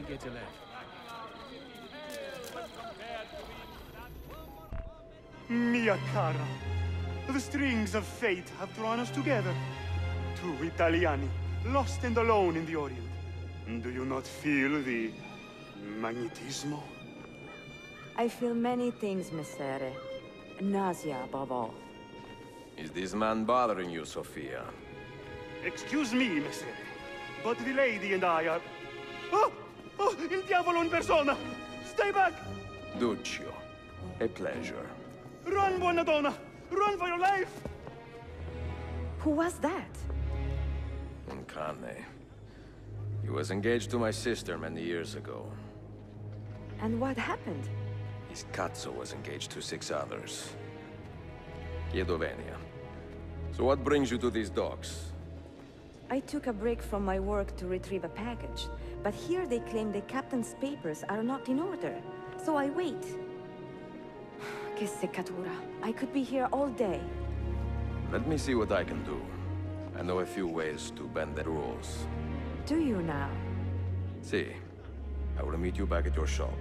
get a laugh. Mia cara, the strings of fate have drawn us together. Two Italiani, lost and alone in the Orient. Do you not feel the magnetismo? I feel many things, Messere. Nausea above all. Is this man bothering you, Sophia? Excuse me, Messere, but the lady and I are... Oh! Oh, il diavolo in persona! Stay back! Duccio, a pleasure. Run, buona donna! Run for your life! Who was that? Uncane. He was engaged to my sister many years ago. And what happened? His cazzo was engaged to 6 others. Chiedovenia. So what brings you to these docks? I took a break from my work to retrieve a package, but here they claim the captain's papers are not in order, so I wait. Che seccatura. I could be here all day. Let me see what I can do. I know a few ways to bend the rules. Do you now? See, I will meet you back at your shop.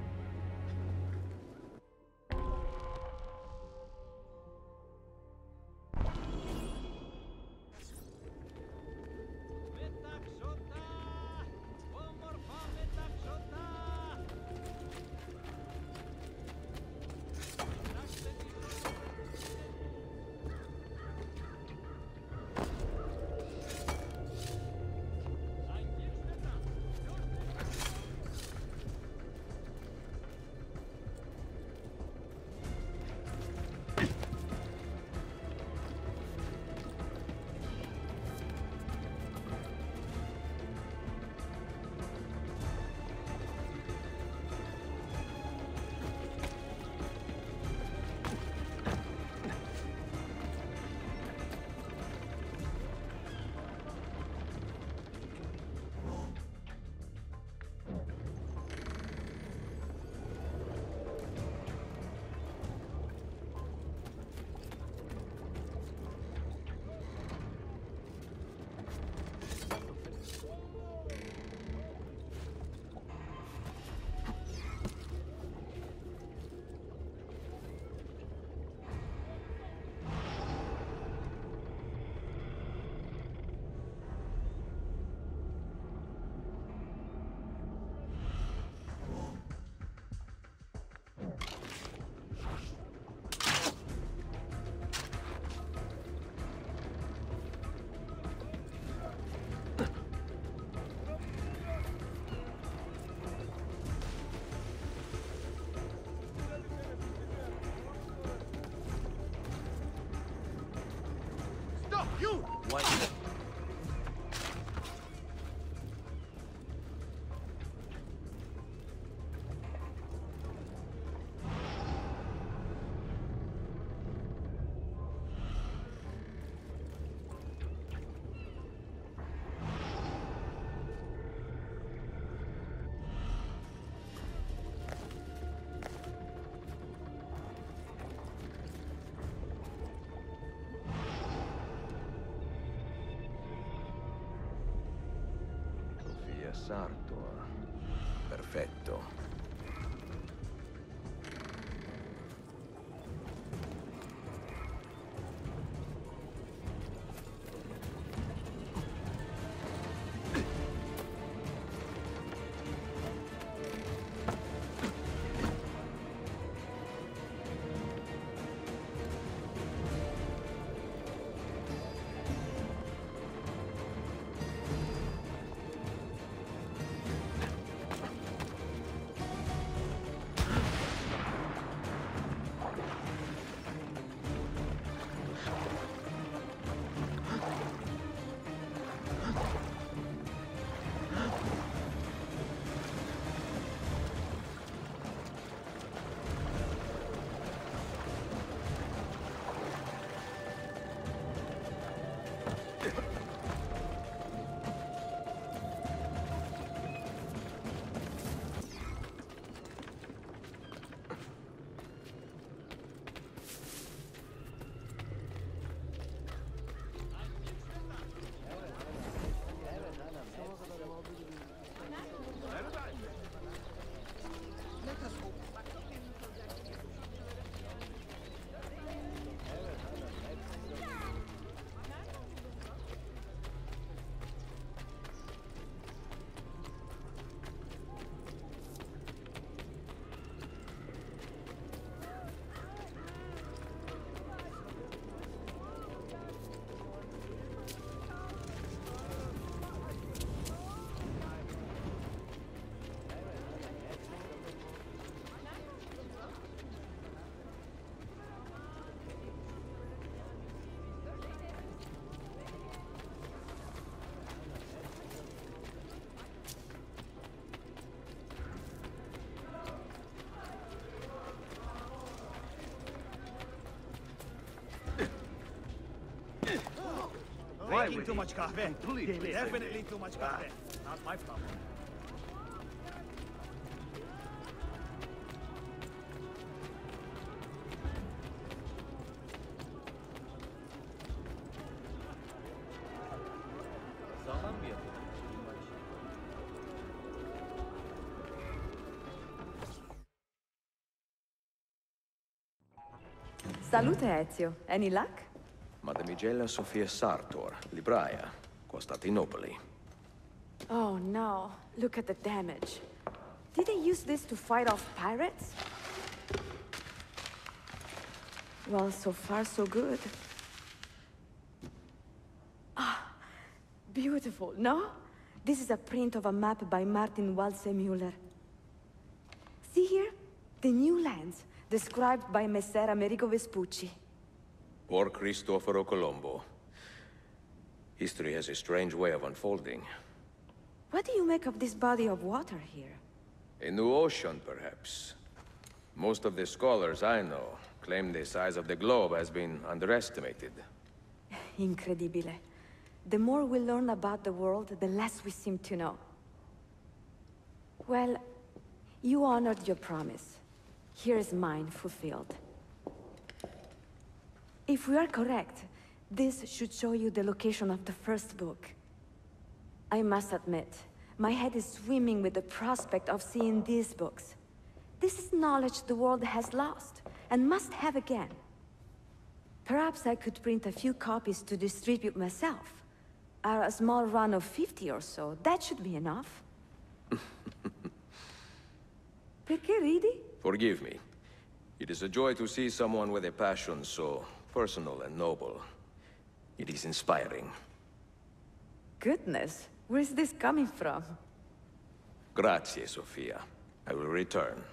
You! What? Sarto. Perfetto. Drinking too much kahve. Definitely too much kahve. Not my problem. Salute, Ezio. Any luck? Mademoiselle Sophia Sartor, Libraia, Costantinopoli. Oh no, look at the damage. Did they use this to fight off pirates? Well, so far so good. Ah, beautiful, no? This is a print of a map by Martin Waldseemüller. See here? The new lands, described by Messer Amerigo Vespucci. Or Cristoforo Colombo. History has a strange way of unfolding. What do you make of this body of water here? A new ocean, perhaps. Most of the scholars I know claim the size of the globe has been underestimated. Incredibile. The more we learn about the world, the less we seem to know. Well, you honored your promise. Here is mine fulfilled. If we are correct, this should show you the location of the first book. I must admit, my head is swimming with the prospect of seeing these books. This is knowledge the world has lost, and must have again. Perhaps I could print a few copies to distribute myself. A small run of 50 or so, that should be enough. Perché ridi? Forgive me. It is a joy to see someone with a passion so personal and noble. It is inspiring. Goodness, where's this coming from? Grazie, Sophia. I will return.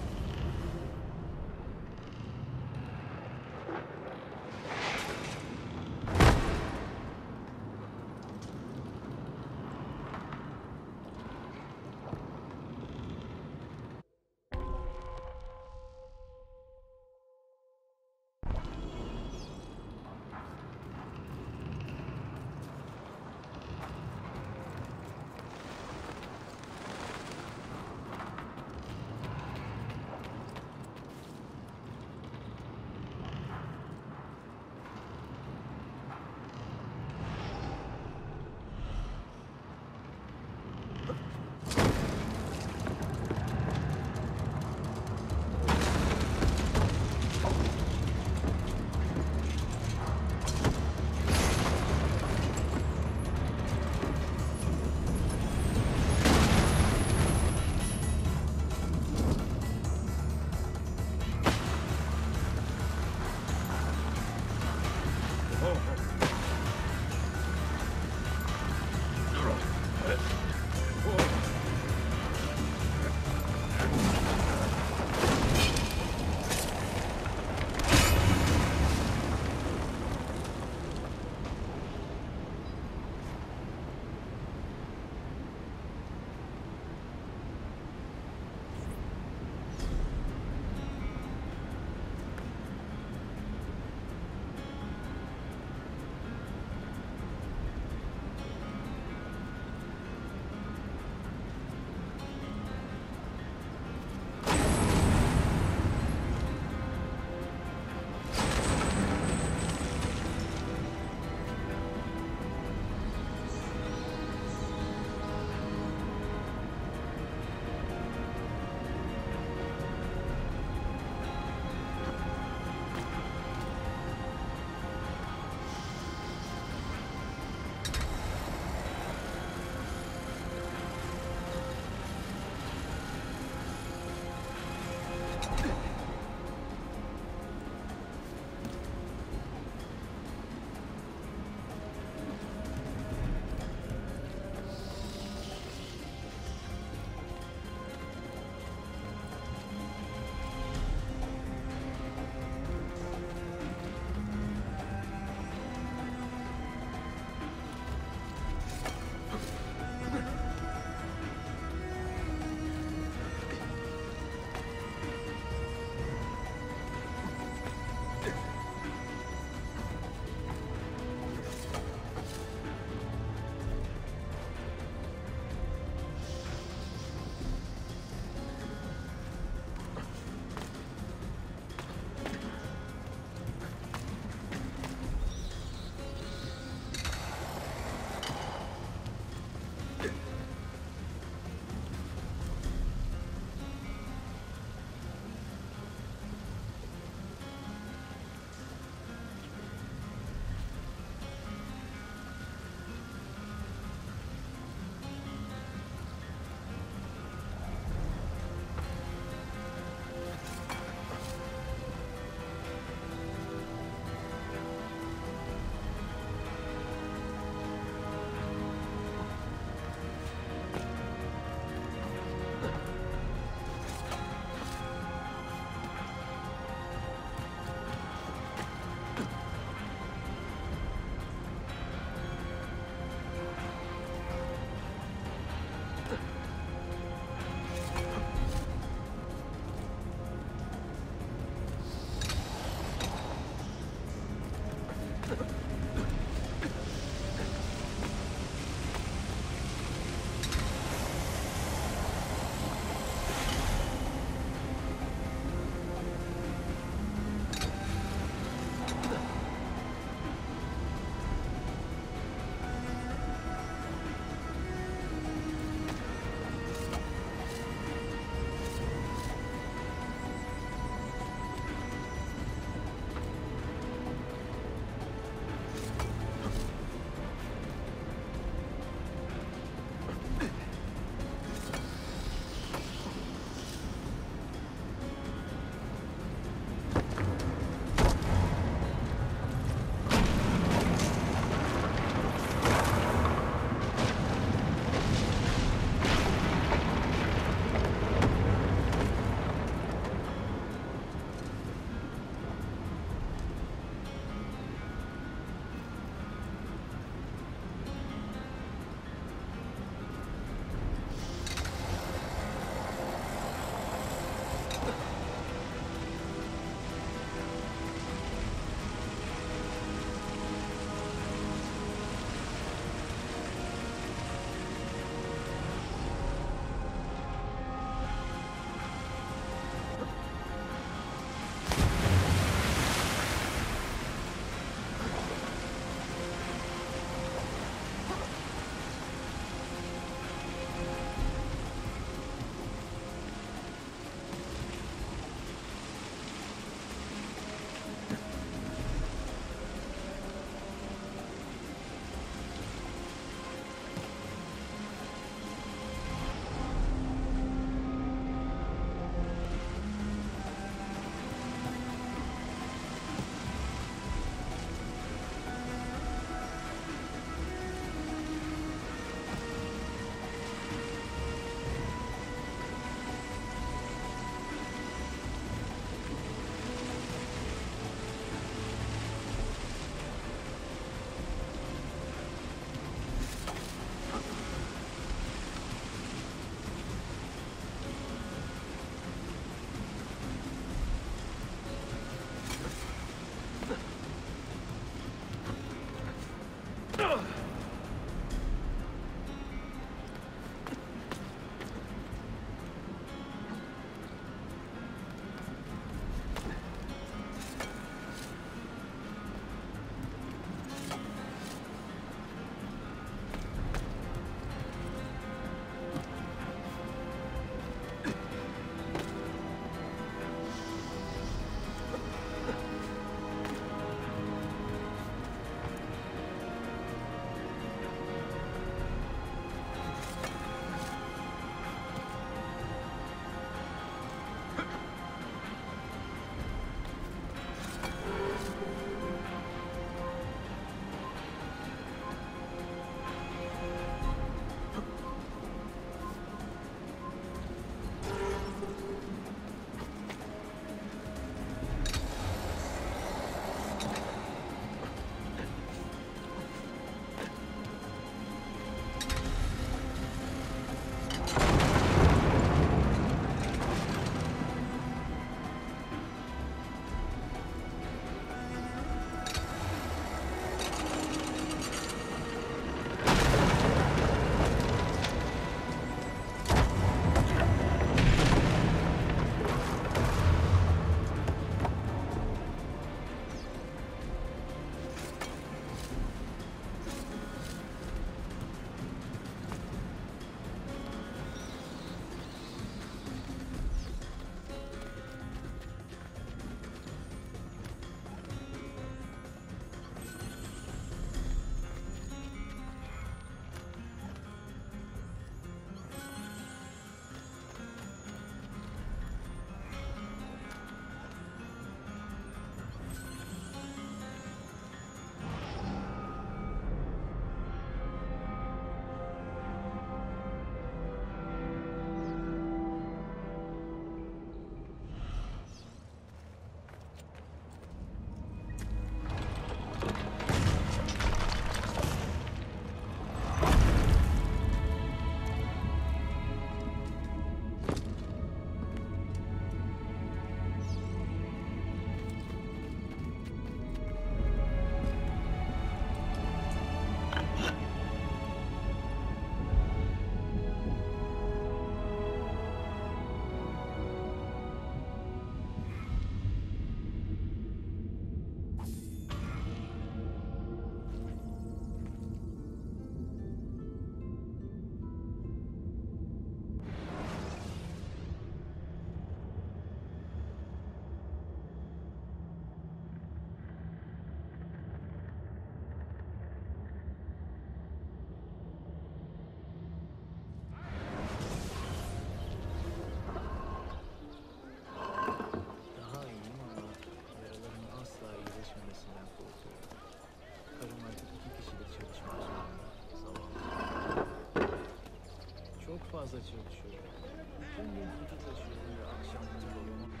学的学员，中年图书在学日啊，相互有流氓。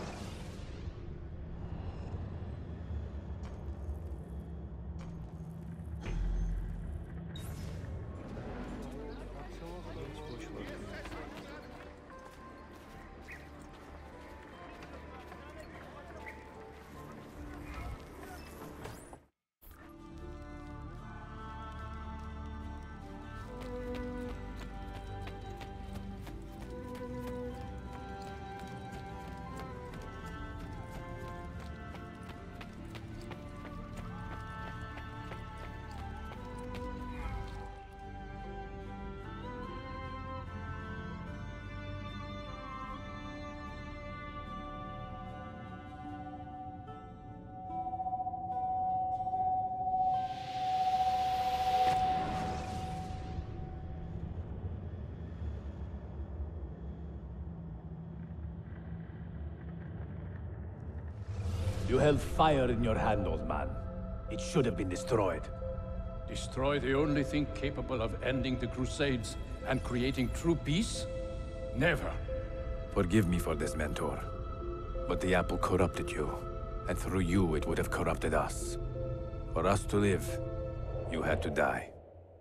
You held fire in your hand, old man. It should have been destroyed. Destroy the only thing capable of ending the Crusades and creating true peace? Never. Forgive me for this, Mentor. But the apple corrupted you, and through you it would have corrupted us. For us to live, you had to die.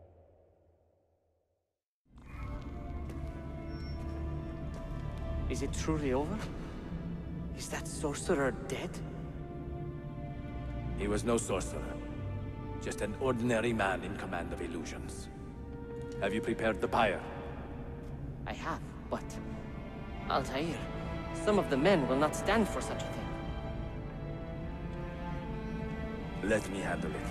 Is it truly over? Is that sorcerer dead? He was no sorcerer. Just an ordinary man in command of illusions. Have you prepared the pyre? I have, but... Altair, some of the men will not stand for such a thing. Let me handle it.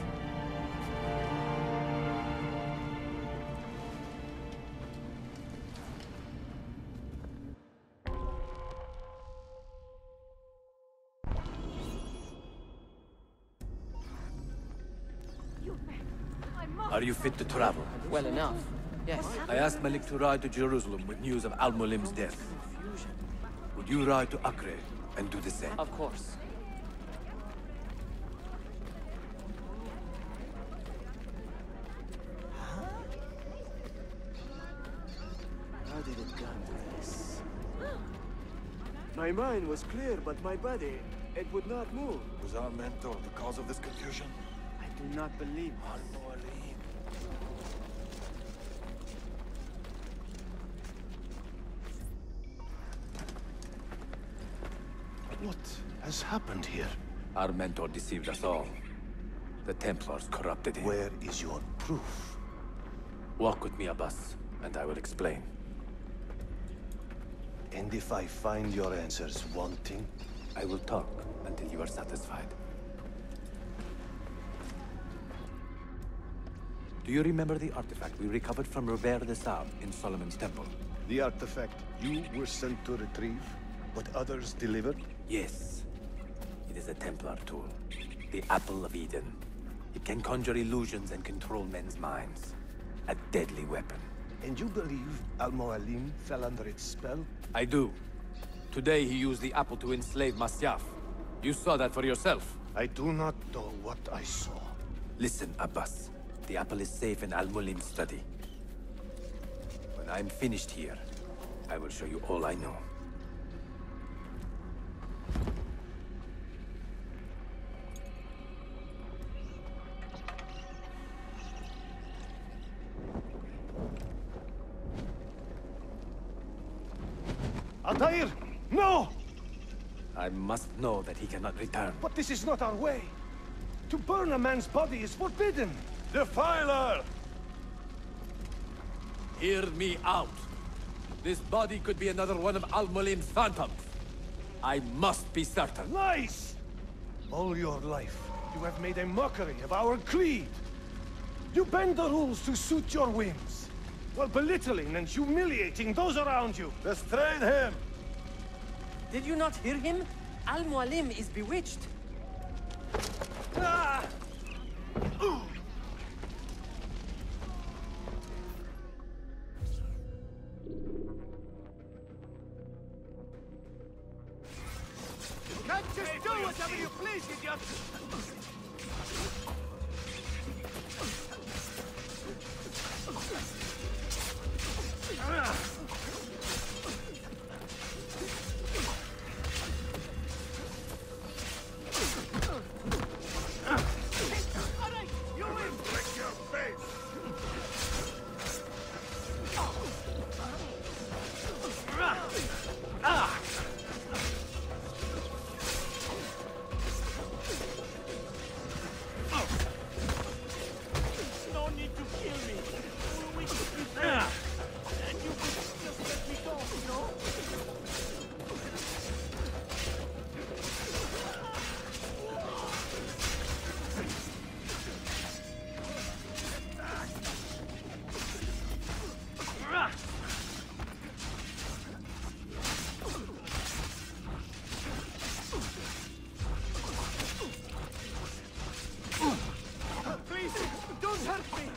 Are you fit to travel? Well enough, yes. I asked Malik to ride to Jerusalem with news of Al-Mualim's death. Would you ride to Acre and do the same? Of course. How did it come to this? My mind was clear, but my body, it would not move. Was our mentor the cause of this confusion? I do not believe What has happened here? Our mentor deceived us all. The Templars corrupted him. Where is your proof? Walk with me, Abbas, and I will explain. And if I find your answers wanting? I will talk until you are satisfied. Do you remember the artifact we recovered from Robert de Sable in Solomon's temple? The artifact you were sent to retrieve, but others delivered? Yes. It is a Templar tool. The Apple of Eden. It can conjure illusions and control men's minds. A deadly weapon. And you believe Al-Mualim fell under its spell? I do. Today he used the apple to enslave Masyaf. You saw that for yourself. I do not know what I saw. Listen, Abbas. The apple is safe in Al-Mualim's study. When I'm finished here, I will show you all I know. Altair! No! I must know that he cannot return. But this is not our way. To burn a man's body is forbidden. Defiler! Hear me out. This body could be another one of Al-Mualim's phantoms. I must be certain. Lies! All your life, you have made a mockery of our creed. You bend the rules to suit your whims, while belittling and humiliating those around you. Restrain him! Did you not hear him? Al-Mualim is bewitched. Ah! You can't just do whatever you please, idiot! hurt me!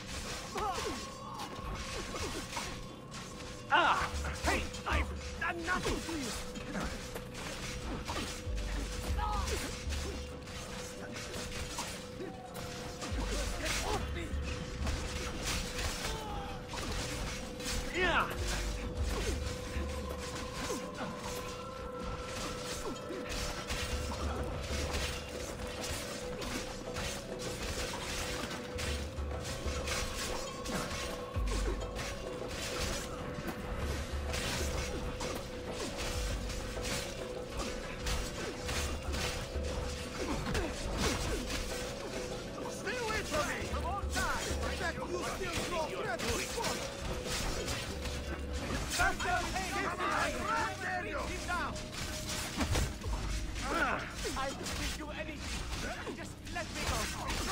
Hey, I've done nothing to you! Get off me! Yeah! I will give you anything. Just let me go.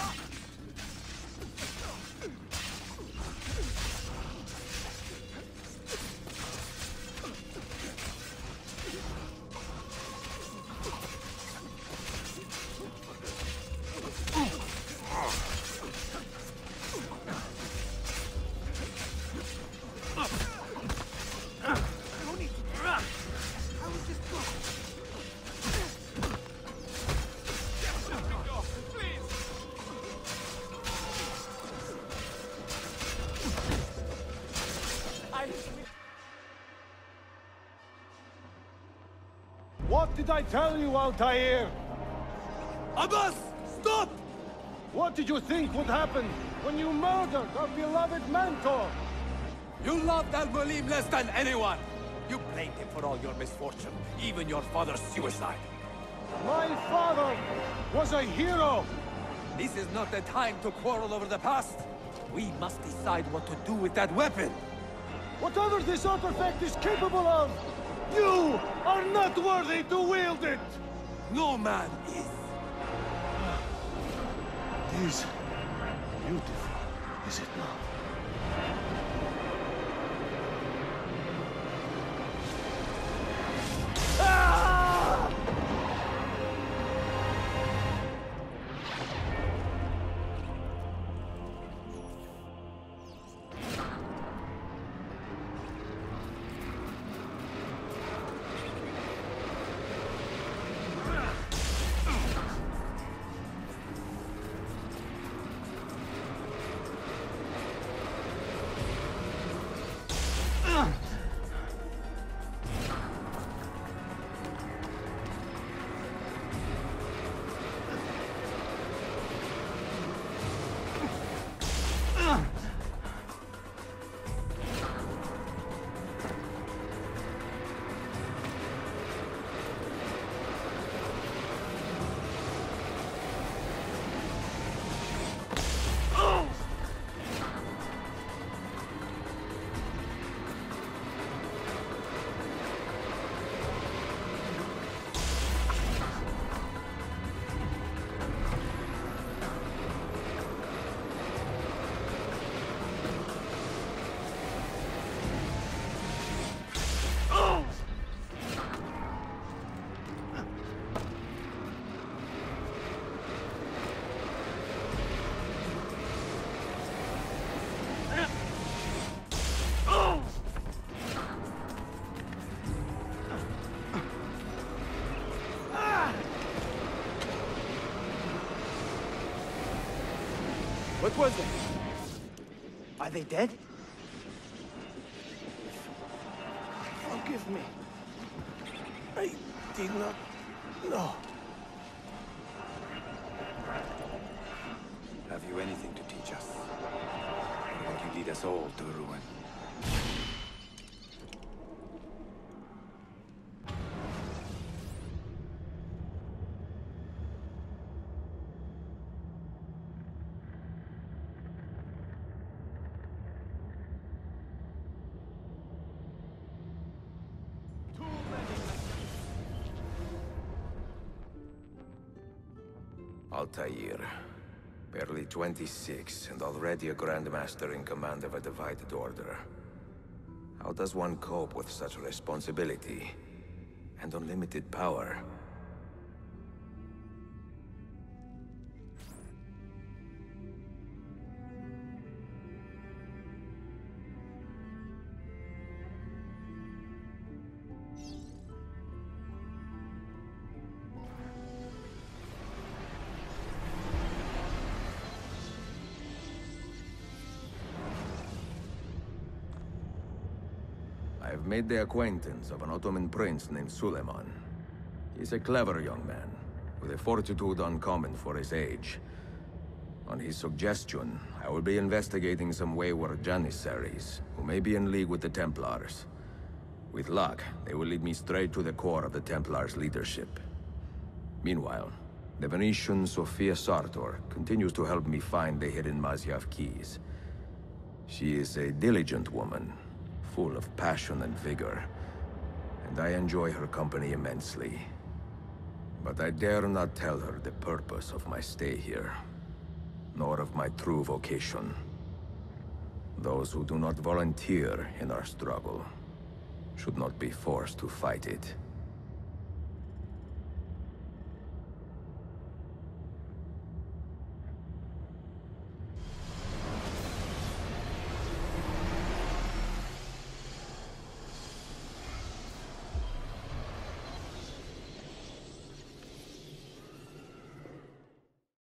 What did I tell you, Altair? Abbas! Stop! What did you think would happen when you murdered our beloved mentor? You loved Al-Mualim less than anyone! You blamed him for all your misfortune, even your father's suicide. My father was a hero! This is not the time to quarrel over the past. We must decide what to do with that weapon. Whatever this artifact is capable of, you are not worthy to wield it! No man is. It is beautiful, is it not? What was it? Are they dead? Forgive me. I did not know. Have you anything to teach us? Or will you lead us all to ruin? Altair. Barely 26, and already a Grandmaster in command of a divided order. How does one cope with such responsibility and unlimited power? I've made the acquaintance of an Ottoman prince named Suleiman. He's a clever young man, with a fortitude uncommon for his age. On his suggestion, I will be investigating some wayward Janissaries, who may be in league with the Templars. With luck, they will lead me straight to the core of the Templars' leadership. Meanwhile, the Venetian Sofia Sartor continues to help me find the hidden Masyaf keys. She is a diligent woman, full of passion and vigor, and I enjoy her company immensely. But I dare not tell her the purpose of my stay here, nor of my true vocation. Those who do not volunteer in our struggle should not be forced to fight it.